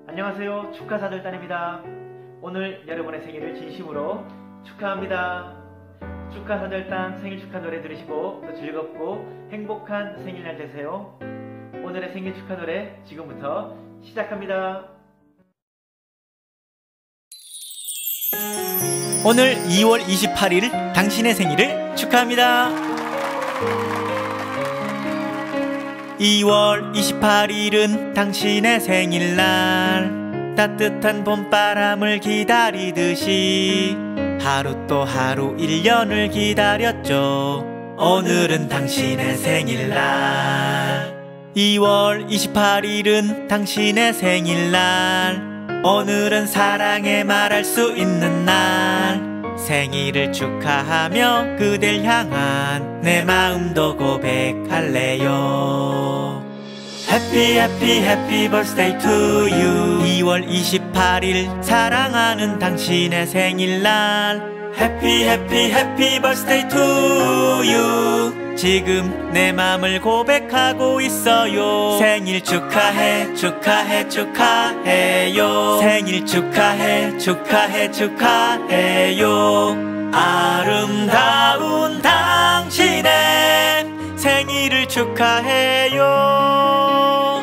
안녕하세요. 축하사절단입니다. 오늘 여러분의 생일을 진심으로 축하합니다. 축하사절단 생일 축하 노래 들으시고 또 즐겁고 행복한 생일날 되세요. 오늘의 생일 축하 노래 지금부터 시작합니다. 오늘 2월 28일 당신의 생일을 축하합니다. 2월 28일은 당신의 생일날 따뜻한 봄바람을 기다리듯이 하루 또 하루 1년을 기다렸죠. 오늘은 당신의 생일날 2월 28일은 당신의 생일날 오늘은 사랑에 말할 수 있는 날 생일을 축하하며 그댈 향한 내 마음도 고백할래요. Happy happy happy birthday to you. 2월 28일 사랑하는 당신의 생일날 Happy happy happy birthday to you. 지금 내 맘을 고백하고 있어요. 생일 축하해 축하해 축하해요. 생일 축하해 축하해 축하해요. 아름다운 당신의 생일을 축하해요.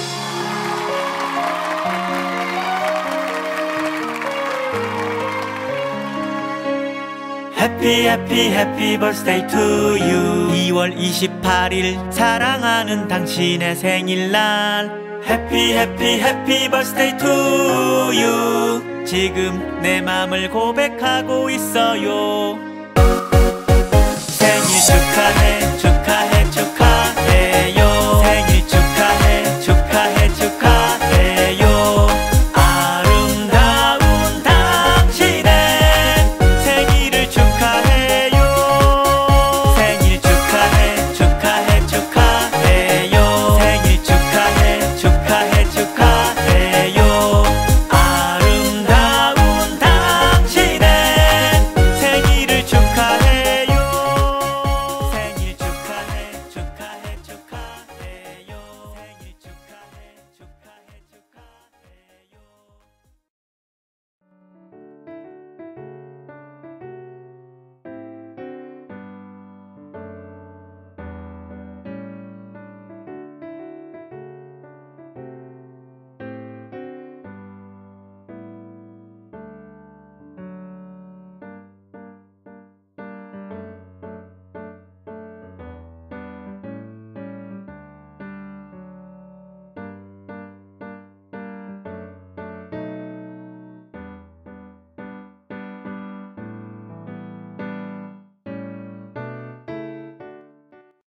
Happy happy happy birthday to you. 2월 28일 사랑하는 당신의 생일날 Happy happy happy birthday to you. 지금 내 맘을 고백하고 있어요. 생일 축하해 축하해 축하해